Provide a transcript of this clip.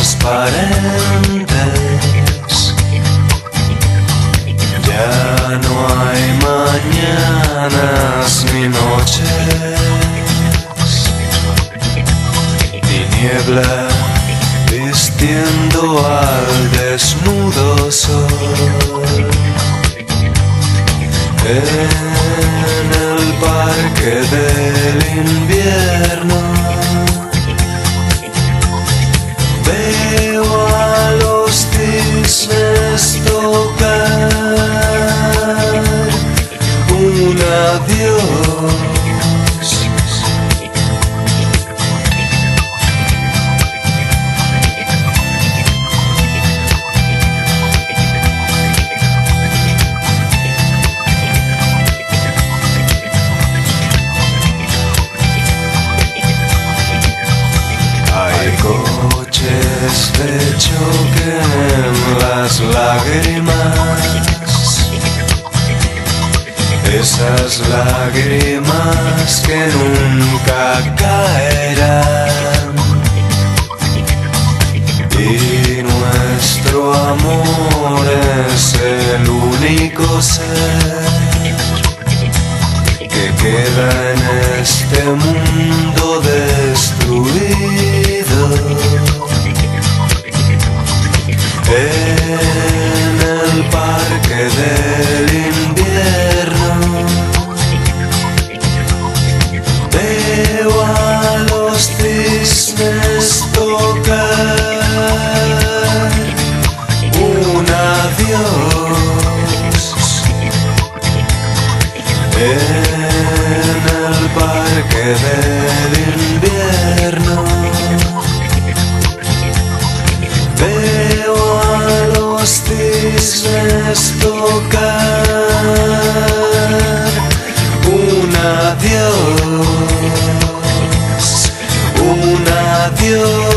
transparentes. Ya no hay mañanas ni noches, ni niebla vistiendo al desnudo sol. En el parque del invierno veo a los cisnes tocar un adiós. Coches de choque en las lágrimas, esas lágrimas que nunca caerán, y nuestro amor es el único ser que queda en este mundo destruido. En el parque del invierno veo a los cisnes tocar un adiós. En el parque del invierno veo a los cisnes tocar un adiós, un adiós.